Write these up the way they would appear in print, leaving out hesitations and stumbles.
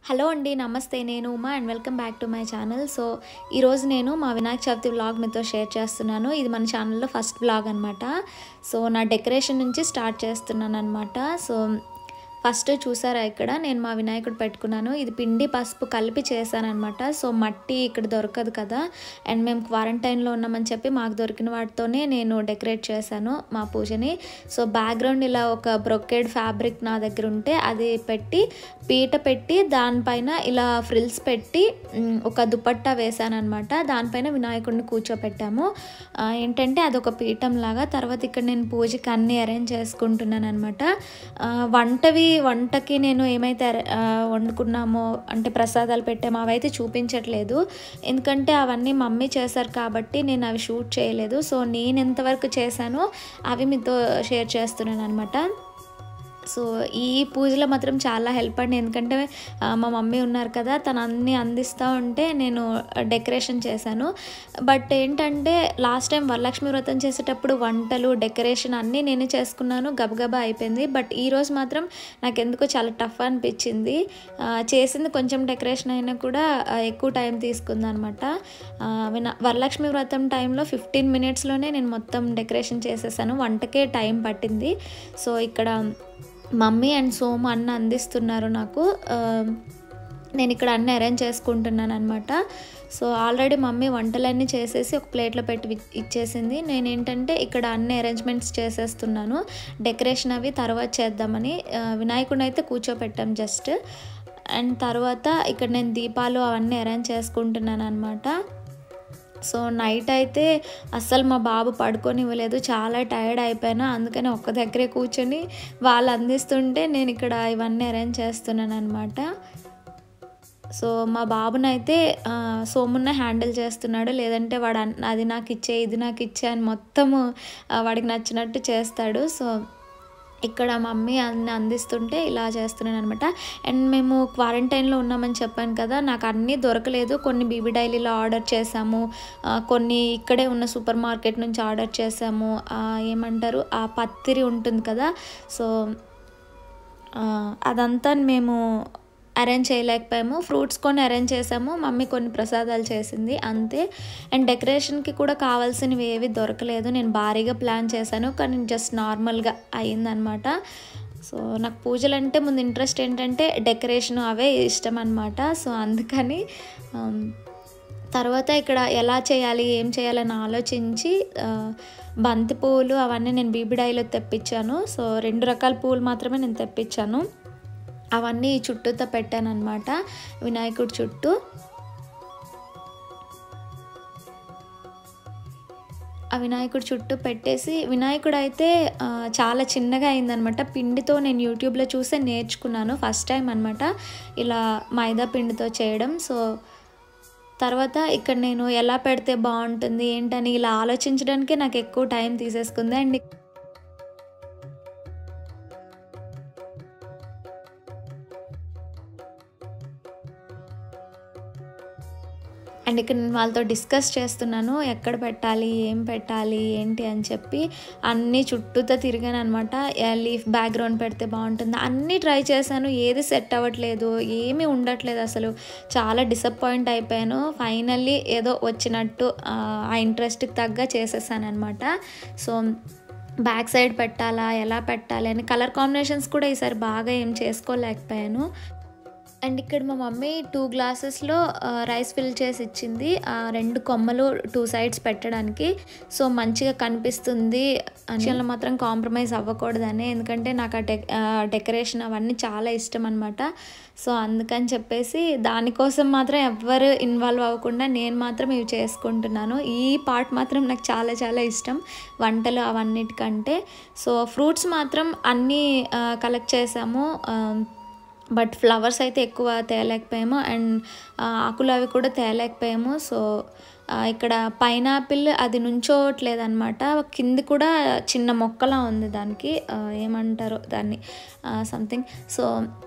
Hello అండి, నమస్తే. నేను Uma and welcome back to my channel. So ఈరోజు నేను మా వినాయక చవితి వ్లాగ్ మీతో షేర్ చేస్తున్నాను. ఇది మన ఛానల్లో ఫస్ట్ వ్లాగ్ అనమాట. సో నా డెకరేషన్ నుంచి స్టార్ట్ చేస్తున్నాను అనమాట. సో ఫస్ట్ చూసారా, ఇక్కడ నేను మా వినాయకుడు పెట్టుకున్నాను. ఇది పిండి పసుపు కలిపి చేశానమాట. సో మట్టి ఇక్కడ దొరకదు కదా, అండ్ మేము క్వారంటైన్లో ఉన్నామని చెప్పి మాకు దొరికిన వాటితోనే నేను డెకరేట్ చేశాను మా పూజని. సో బ్యాక్గ్రౌండ్ ఇలా ఒక బ్రొకేడ్ ఫ్యాబ్రిక్ నా దగ్గర ఉంటే అది పెట్టి పీట పెట్టి దానిపైన ఇలా ఫ్రిల్స్ పెట్టి ఒక దుపట్టా వేసానమాట. దానిపైన వినాయకుడిని కూర్చోపెట్టాము. ఏంటంటే అదొక పీఠం లాగా. తర్వాత ఇక్కడ నేను పూజకి అన్నీ అరేంజ్ చేసుకుంటున్నాను అనమాట. వంటకి నేను ఏమైతే వండుకున్నామో అంటే ప్రసాదాలు పెట్టామో అవైతే చూపించట్లేదు, ఎందుకంటే అవన్నీ మమ్మీ చేశారు కాబట్టి నేను అవి షూట్ చేయలేదు. సో నేను ఎంతవరకు చేశానో అవి మీతో షేర్ చేస్తున్నాను అనమాట. సో ఈ పూజలో మాత్రం చాలా హెల్ప్ అండి, ఎందుకంటే మా మమ్మీ ఉన్నారు కదా, తను అన్నీ అందిస్తూ ఉంటే నేను డెకరేషన్ చేశాను. బట్ ఏంటంటే లాస్ట్ టైం వరలక్ష్మి వ్రతం చేసేటప్పుడు వంటలు డెకరేషన్ అన్నీ నేనే చేసుకున్నాను, గబగబా అయిపోయింది. బట్ ఈరోజు మాత్రం నాకు ఎందుకో చాలా టఫ్ అనిపించింది. చేసింది కొంచెం డెకరేషన్ అయినా కూడా ఎక్కువ టైం తీసుకుంది అనమాట. వరలక్ష్మి వ్రతం టైంలో 15 minutesలోనే నేను మొత్తం డెకరేషన్ చేసేసాను, వంటకే టైం పట్టింది. సో ఇక్కడ మమ్మీ అండ్ సోము అన్న అందిస్తున్నారు నాకు. నేను ఇక్కడ అన్నీ అరేంజ్ చేసుకుంటున్నాను అనమాట. సో ఆల్రెడీ మమ్మీ వంటలన్నీ చేసేసి ఒక ప్లేట్లో పెట్టి ఇచ్చేసింది. నేనేంటంటే ఇక్కడ అన్ని అరేంజ్మెంట్స్ చేసేస్తున్నాను, డెకరేషన్ అవి తర్వాత చేద్దామని. వినాయకుడిని అయితే కూర్చోపెట్టాం జస్ట్. అండ్ తర్వాత ఇక్కడ నేను దీపాలు అవన్నీ అరేంజ్ చేసుకుంటున్నాను అనమాట. సో నైట్ అయితే అస్సలు మా బాబు పడుకోనివ్వలేదు, చాలా టైర్డ్ అయిపోయాను. అందుకని ఒక్క దగ్గరే కూర్చొని వాళ్ళు అందిస్తుంటే నేను ఇక్కడ ఇవన్నీ అరేంజ్ చేస్తున్నాను అనమాట. సో మా బాబునైతే సోమున్న హ్యాండిల్ చేస్తున్నాడు, లేదంటే వాడు అది నాకు ఇచ్చే ఇది నాకు ఇచ్చే అని మొత్తము వాడికి నచ్చినట్టు చేస్తాడు. సో ఇక్కడ మమ్మీ అన్నీ అందిస్తుంటే ఇలా చేస్తున్నాను అనమాట. అండ్ మేము క్వారంటైన్లో ఉన్నామని చెప్పాను కదా, నాకు అన్నీ దొరకలేదు. కొన్ని బీబీ డైలీలో ఆర్డర్ చేసాము, కొన్ని ఇక్కడే ఉన్న సూపర్ మార్కెట్ నుంచి ఆర్డర్ చేసాము. ఏమంటారు, ఆ పత్తిరి ఉంటుంది కదా, సో అదంతా మేము అరేంజ్ చేయలేకపోయాము. ఫ్రూట్స్ కొన్ని అరేంజ్ చేసాము, మమ్మీ కొన్ని ప్రసాదాలు చేసింది, అంతే. అండ్ డెకరేషన్కి కూడా కావాల్సినవి ఏవి దొరకలేదు. నేను భారీగా ప్లాన్ చేశాను, కానీ జస్ట్ నార్మల్గా అయ్యిందనమాట. సో నాకు పూజలు అంటే ముందు ఇంట్రెస్ట్ ఏంటంటే డెకరేషన్, అవే ఇష్టం అనమాట. సో అందుకని తర్వాత ఇక్కడ ఎలా చేయాలి ఏం చేయాలని ఆలోచించి బంతి పువ్వులు అవన్నీ నేను బీబీ డైలో తెప్పించాను. సో 2 రకాల పువ్వులు మాత్రమే నేను తెప్పించాను, అవన్నీ చుట్టూతో పెట్టాను అనమాట వినాయకుడి చుట్టూ. ఆ వినాయకుడి చుట్టూ పెట్టేసి, వినాయకుడు అయితే చాలా చిన్నగా అయిందనమాట. పిండితో నేను యూట్యూబ్లో చూసే నేర్చుకున్నాను, ఫస్ట్ టైం అనమాట ఇలా మైదా పిండితో చేయడం. సో తర్వాత ఇక్కడ నేను ఎలా పెడితే బాగుంటుంది ఏంటని ఇలా ఆలోచించడానికే నాకు ఎక్కువ టైం తీసేసుకుంది. అండ్ ఇక్కడ నేను వాళ్ళతో డిస్కస్ చేస్తున్నాను, ఎక్కడ పెట్టాలి ఏం పెట్టాలి ఏంటి అని చెప్పి. అన్నీ చుట్టూతో తిరిగాను అనమాట. లీఫ్ బ్యాక్గ్రౌండ్ పెడితే బాగుంటుంది, అన్నీ ట్రై చేశాను, ఏది సెట్ అవ్వట్లేదు, ఏమీ ఉండట్లేదు. అసలు చాలా డిసప్పాయింట్ అయిపోయాను. ఫైనల్లీ ఏదో వచ్చినట్టు ఆ ఇంట్రెస్ట్కి తగ్గ చేసేసాను అనమాట. సో బ్యాక్ సైడ్ పెట్టాలా ఎలా పెట్టాలి అని కలర్ కాంబినేషన్స్ కూడా ఈసారి బాగా ఏం చేసుకోలేకపోయాను. అండ్ ఇక్కడ మా మమ్మీ 2 glasses రైస్ ఫిల్ చేసి ఇచ్చింది, 2 కొమ్మలు 2 sides పెట్టడానికి. సో మంచిగా కనిపిస్తుంది అని మాత్రం కాంప్రమైజ్ అవ్వకూడదని, ఎందుకంటే నాకు డెకరేషన్ అవన్నీ చాలా ఇష్టం అనమాట. సో అందుకని చెప్పేసి దానికోసం మాత్రం ఎవ్వరు ఇన్వాల్వ్ అవ్వకుండా నేను మాత్రం ఇవి చేసుకుంటున్నాను. ఈ పార్ట్ మాత్రం నాకు చాలా చాలా ఇష్టం, వంటలు అవన్నిటికంటే. సో ఫ్రూట్స్ మాత్రం అన్నీ కలెక్ట్ చేసాము, బట్ ఫ్లవర్స్ అయితే ఎక్కువ తేలేకపోయాము, అండ్ ఆకులు అవి కూడా తేలేకపోయాము. సో ఇక్కడ పైనాపిల్ అది నుంచోట్లేదు అనమాట, కింద కూడా చిన్న మొక్కలా ఉంది, దానికి ఏమంటారో దాన్ని సంథింగ్. సో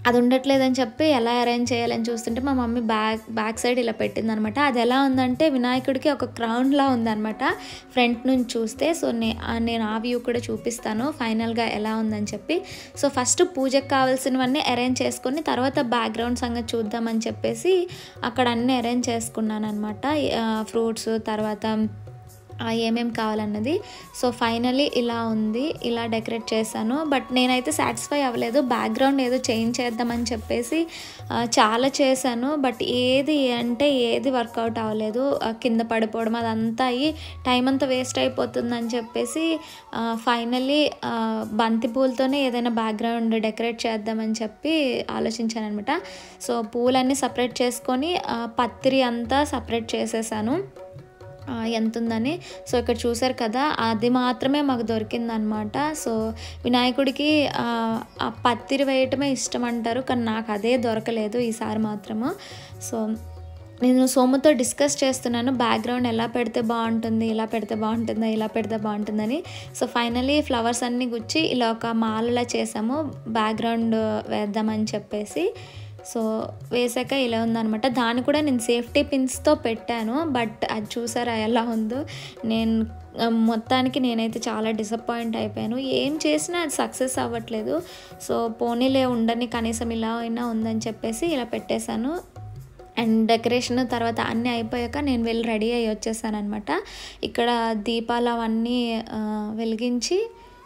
అది ఉండట్లేదని చెప్పి ఎలా అరేంజ్ చేయాలని చూస్తుంటే మా మమ్మీ బ్యాక్ సైడ్ ఇలా పెట్టిందనమాట. అది ఎలా ఉందంటే వినాయకుడికి ఒక క్రౌన్లా ఉందనమాట ఫ్రంట్ నుంచి చూస్తే. సో నేను ఆ వ్యూ కూడా చూపిస్తాను ఫైనల్గా ఎలా ఉందని చెప్పి. సో ఫస్ట్ పూజకు కావాల్సినవన్నీ అరేంజ్ చేసుకొని తర్వాత బ్యాక్గ్రౌండ్ సంగతి చూద్దామని చెప్పేసి అక్కడ అన్నీ అరేంజ్ చేసుకున్నాను అనమాట. ఫ్రూట్స్ తర్వాత ఏమేమి కావాలన్నది. సో ఫైనలీ ఇలా ఉంది, ఇలా డెకరేట్ చేశాను. బట్ నేనైతే సాటిస్ఫై అవ్వలేదు, బ్యాక్గ్రౌండ్ ఏదో చేంజ్ చేద్దామని చెప్పేసి చాలా చేశాను. బట్ ఏది వర్కౌట్ అవ్వలేదు. కింద పడిపోవడం అదంతా అయ్యి టైం అంతా వేస్ట్ అయిపోతుందని చెప్పేసి ఫైనల్లీ బంతిపూలతోనే ఏదైనా బ్యాక్గ్రౌండ్ డెకరేట్ చేద్దామని చెప్పి ఆలోచించాను అనమాట. సో పూలన్నీ సపరేట్ చేసుకొని పత్రి అంతా సపరేట్ చేసేసాను ఎంత ఉందని. సో ఇక్కడ చూసారు కదా, అది మాత్రమే మాకు దొరికిందనమాట. సో వినాయకుడికి ఆ పత్తిరి వేయటమే ఇష్టం అంటారు, కానీ నాకు అదే దొరకలేదు ఈసారి మాత్రము. సో నేను సోముతో డిస్కస్ చేస్తున్నాను బ్యాక్గ్రౌండ్ ఎలా పెడితే బాగుంటుంది, ఇలా పెడితే బాగుంటుందా, ఇలా పెడితే బాగుంటుందని. సో ఫైనలీ ఫ్లవర్స్ అన్నీ గుచ్చి ఇలా ఒక మాలలా చేసాము బ్యాక్గ్రౌండ్ వేద్దామని చెప్పేసి. సో వేసాక ఇలా ఉందనమాట. దాన్ని కూడా నేను సేఫ్టీ పిన్స్తో పెట్టాను. బట్ అది చూసారా ఎలా ఉందో. మొత్తానికి నేనైతే చాలా డిసప్పాయింట్ అయిపోయాను. ఏం చేసినా అది సక్సెస్ అవ్వట్లేదు. సో పోనీలే ఉండని, కనీసం ఇలా అయినా ఉందని చెప్పేసి ఇలా పెట్టేశాను. అండ్ డెకరేషన్ తర్వాత అన్నీ అయిపోయాక నేను వెళ్ళి రెడీ అయ్యి వచ్చేసాను అనమాట. ఇక్కడ దీపాలు అవన్నీ వెలిగించి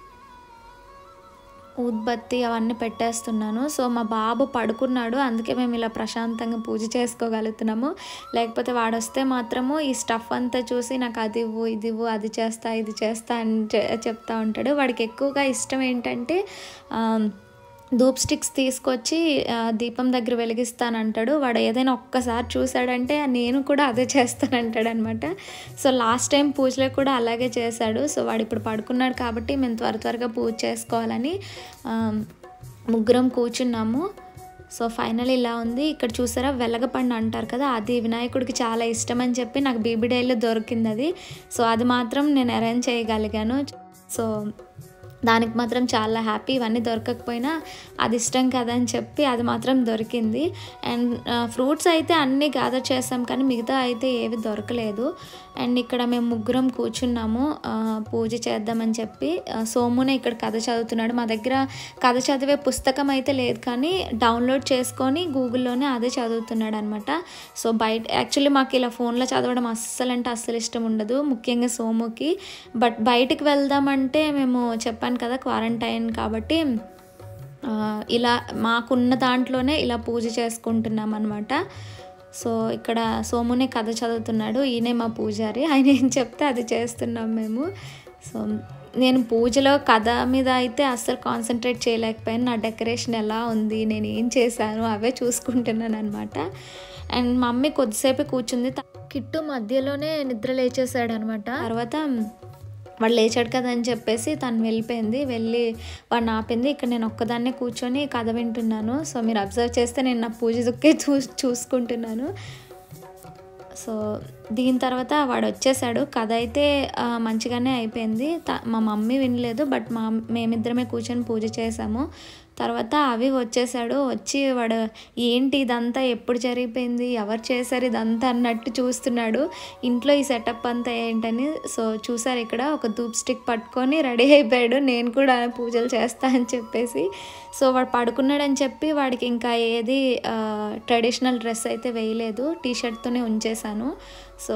ఊద్బత్తి అవన్నీ పెట్టేస్తున్నాను. సో మా బాబు పడుకున్నాడు, అందుకే మేము ఇలా ప్రశాంతంగా పూజ చేసుకోగలుగుతున్నాము. లేకపోతే వాడు వస్తే మాత్రము ఈ స్టఫ్ అంతా చూసి నాకు అది ఇవ్వు, ఇది ఇవ్వు, అది చేస్తా, ఇది చేస్తా అని చెప్తా ఉంటాడు. వాడికి ఎక్కువగా ఇష్టం ఏంటంటే ధూప్ స్టిక్స్ తీసుకొచ్చి దీపం దగ్గర వెలిగిస్తానంటాడు. వాడు ఏదైనా ఒక్కసారి చూసాడంటే నేను కూడా అదే చేస్తానంటాడు అనమాట. సో లాస్ట్ టైం పూజలో కూడా అలాగే చేశాడు. సో వాడు ఇప్పుడు పడుకున్నాడు కాబట్టి మేము త్వరగా పూజ చేసుకోవాలని ముగ్గురం కూర్చున్నాము. సో ఫైనల్ ఇలా ఉంది. ఇక్కడ చూసారా వెలగపండు అంటారు కదా, అది వినాయకుడికి చాలా ఇష్టం అని చెప్పి నాకు బీబీడైలో దొరికింది అది. సో అది మాత్రం నేను అరేంజ్ చేయగలిగాను. సో దానికి మాత్రం చాలా హ్యాపీ. ఇవన్నీ దొరకకపోయినా అది ఇష్టం కదా అని చెప్పి అది మాత్రం దొరికింది. అండ్ ఫ్రూట్స్ అయితే అన్నీ గ్యాదర్ చేసాం, కానీ మిగతా అయితే ఏవి దొరకలేదు. అండ్ ఇక్కడ మేము ముగ్గురం కూర్చున్నాము పూజ చేద్దామని చెప్పి. సోమునే ఇక్కడ కథ చదువుతున్నాడు. మా దగ్గర కథ చదివే పుస్తకం అయితే లేదు, కానీ డౌన్లోడ్ చేసుకొని గూగుల్లోనే అదే చదువుతున్నాడు అనమాట. సో యాక్చువల్లీ మాకు ఇలా ఫోన్లో చదవడం అస్సలు ఇష్టం ఉండదు, ముఖ్యంగా సోముకి. బట్ బయటికి వెళ్దామంటే మేము చెప్పాను కదా క్వారంటైన్ కాబట్టి ఇలా మాకున్న దాంట్లోనే ఇలా పూజ చేసుకుంటున్నాం అనమాట. సో ఇక్కడ సోమునే కథ చదువుతున్నాడు, ఈయనే మా పూజారి, ఆయన ఏం చెప్తే అది చేస్తున్నాం మేము. సో నేను పూజలో కథ మీద అయితే అస్సలు కాన్సన్ట్రేట్ చేయలేకపోయాను. నా డెకరేషన్ ఎలా ఉంది, నేను ఏం చేశాను అవే చూసుకుంటున్నాను అనమాట. అండ్ మమ్మీ కొద్దిసేపు కూర్చుంది. కిట్టు మధ్యలోనే నిద్ర లేచేసాడు అనమాట. తర్వాత వాడు లేచాడు కదా అని చెప్పేసి తను వెళ్ళిపోయింది, వెళ్ళి వాడిని ఆపింది. ఇక్కడ నేను ఒక్కదాన్నే కూర్చొని కథ వింటున్నాను. సో మీరు అబ్జర్వ్ చేస్తే నేను నా పూజ దుక్కే చూసుకుంటున్నాను. సో దీని తర్వాత వాడు వచ్చేసాడు. కథ అయితే మంచిగానే అయిపోయింది. మా మమ్మీ వినలేదు, బట్ మేమిద్దరమే కూర్చొని పూజ చేసాము. తర్వాత అవి వచ్చేసాడు. వచ్చి వాడు ఏంటి ఇదంతా ఎప్పుడు జరిగిపోయింది, ఎవరు చేశారు ఇదంతా అన్నట్టు చూస్తున్నాడు, ఇంట్లో ఈ సెటప్ అంతా ఏంటని. సో చూసారు ఇక్కడ ఒక ధూప్ స్టిక్ పట్టుకొని రెడీ అయిపోయాడు, నేను కూడా పూజలు చేస్తా అని చెప్పేసి. సో వాడు పడుకున్నాడని చెప్పి వాడికి ఇంకా ఏది ట్రెడిషనల్ డ్రెస్ అయితే వేయలేదు, టీషర్ట్తోనే ఉంచేసాను. సో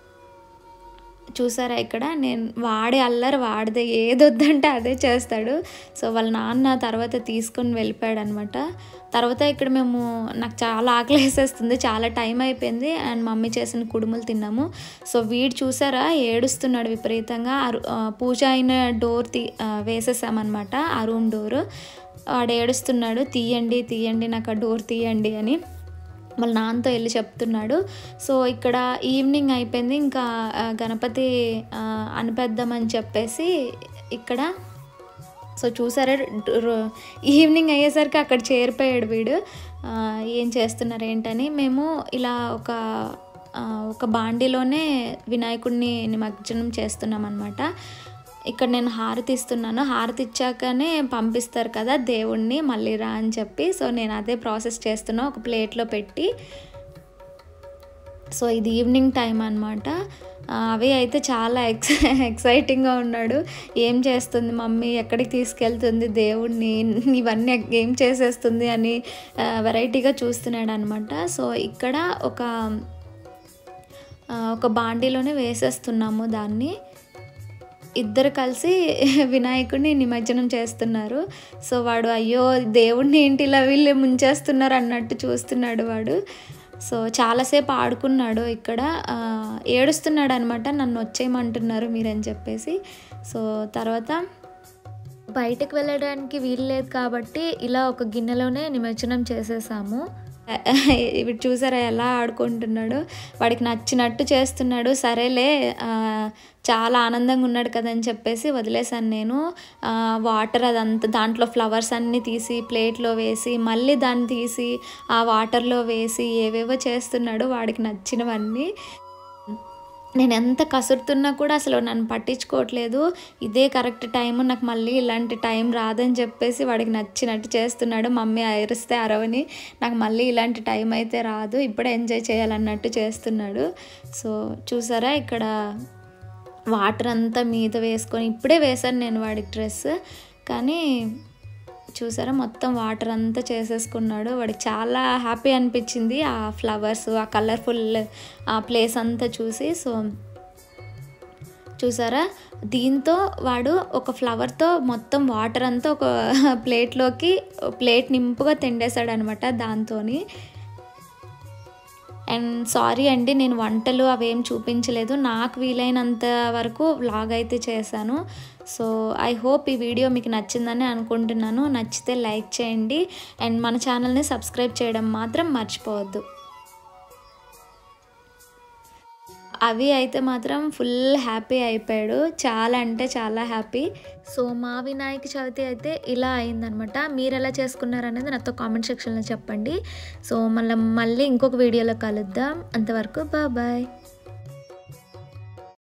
చూసారా ఇక్కడ నేను వాడే అల్లరి వాడిదే, ఏదొద్దంటే అదే చేస్తాడు. సో వాళ్ళ నాన్న తర్వాత తీసుకొని వెళ్ళిపోయాడు అనమాట. తర్వాత ఇక్కడ నాకు చాలా ఆకలి వేసేస్తుంది, చాలా టైం అయిపోయింది. అండ్ మమ్మీ చేసిన కుడుములు తిన్నాము. సో వీడు చూసారా ఏడుస్తున్నాడు విపరీతంగా. పూజ అయిన డోర్ వేసేసామన్నమాట, ఆ రూమ్ డోరు. వాడు ఏడుస్తున్నాడు, తీయండి నాకు ఆ డోర్ తీయండి అని వాళ్ళ నాన్నతో వెళ్ళి చెప్తున్నాడు. సో ఇక్కడ ఈవినింగ్ అయిపోయింది, ఇంకా గణపతి అనిపెద్దామని చెప్పేసి ఇక్కడ సో చూసారా ఈవినింగ్ అయ్యేసరికి అక్కడ చేరిపోయాడు వీడు. ఏం చేస్తున్నారు ఏంటని మేము ఇలా ఒక బాండీలోనే వినాయకుడిని నిమజ్జనం చేస్తున్నాం అనమాట. ఇక్కడ నేను హారతి ఇస్తున్నాను. హారతి ఇచ్చాకనే పంపిస్తారు కదా దేవుణ్ణి మళ్ళీ రా అని చెప్పి. సో నేను అదే ప్రాసెస్ చేస్తున్నా ఒక ప్లేట్లో పెట్టి. సో ఇది ఈవినింగ్ టైం అనమాట. అవి అయితే చాలా ఎక్సైటింగ్గా ఉన్నాడు. ఏం చేస్తుంది మమ్మీ, ఎక్కడికి తీసుకెళ్తుంది దేవుణ్ణి, ఇవన్నీ ఏం చేసేస్తుంది అని వెరైటీగా చూస్తున్నాడు అనమాట. సో ఇక్కడ ఒక బాండీలోనే వేసేస్తున్నాము దాన్ని. ఇద్దరు కలిసి వినాయకుడిని నిమజ్జనం చేస్తున్నారు. సో వాడు అయ్యో దేవుణ్ణి ఏంటి ఇలా వీళ్ళు ముంచేస్తున్నారు అన్నట్టు చూస్తున్నాడు వాడు. సో చాలాసేపు ఆడుకున్నాడు. ఇక్కడ ఏడుస్తున్నాడు అనమాట, నన్ను వచ్చేయమంటున్నారు మీరని చెప్పేసి. సో తర్వాత బయటకు వెళ్ళడానికి వీలు లేదు కాబట్టి ఇలా ఒక గిన్నెలోనే నిమజ్జనం చేసేసాము. ఇప్పుడు చూసారా ఎలా ఆడుకుంటున్నాడు, వాడికి నచ్చినట్టు చేస్తున్నాడు. సరేలే చాలా ఆనందంగా ఉన్నాడు కదని చెప్పేసి వదిలేసాను నేను. వాటర్ అదంతా దాంట్లో ఫ్లవర్స్ అన్నీ తీసి ప్లేట్లో వేసి మళ్ళీ దాన్ని తీసి ఆ వాటర్లో వేసి ఏవేవో చేస్తున్నాడు వాడికి నచ్చినవన్నీ. నేను ఎంత కసురుతున్నా కూడా అసలు నన్ను పట్టించుకోవట్లేదు. ఇదే కరెక్ట్ టైము, నాకు మళ్ళీ ఇలాంటి టైం రాదని చెప్పేసి వాడికి నచ్చినట్టు చేస్తున్నాడు. మమ్మీ అరిస్తే అరవని, నాకు మళ్ళీ ఇలాంటి టైం అయితే రాదు, ఇప్పుడే ఎంజాయ్ చేయాలన్నట్టు చేస్తున్నాడు. సో చూసారా ఇక్కడ వాటర్ అంతా మీద వేసుకొని ఇప్పుడే వేశాను నేను వాడికి డ్రెస్, కానీ చూసారా మొత్తం వాటర్ అంతా చేసేసుకున్నాడు. వాడికి చాలా హ్యాపీ అనిపించింది ఆ ఫ్లవర్స్, ఆ కలర్ఫుల్ ఆ ప్లేస్ అంతా చూసి. సో చూసారా దీంతో వాడు ఒక ఫ్లవర్తో మొత్తం వాటర్ అంతా ఒక ప్లేట్ నింపుగా తిండేశాడు అనమాట దాంతోని. అండ్ సారీ అండి, నేను వంటలు అవేం చూపించలేదు, నాకు వీలైనంత వరకు వ్లాగ్ అయితే చేశాను. సో ఐ హోప్ ఈ వీడియో మీకు నచ్చిందని అనుకుంటున్నాను. నచ్చితే లైక్ చేయండి అండ్ మన ఛానల్ని సబ్స్క్రైబ్ చేయడం మాత్రం మర్చిపోవద్దు. అవి అయితే మాత్రం ఫుల్ హ్యాపీ అయిపోయాడు, చాలా అంటే చాలా హ్యాపీ. సో మా వినాయక చవితి అయితే ఇలా అయిందనమాట. మీరు ఎలా చేసుకున్నారనేది నాతో కామెంట్ సెక్షన్లో చెప్పండి. సో మళ్ళీ ఇంకొక వీడియోలో కలుద్దాం. అంతవరకు బాయ్.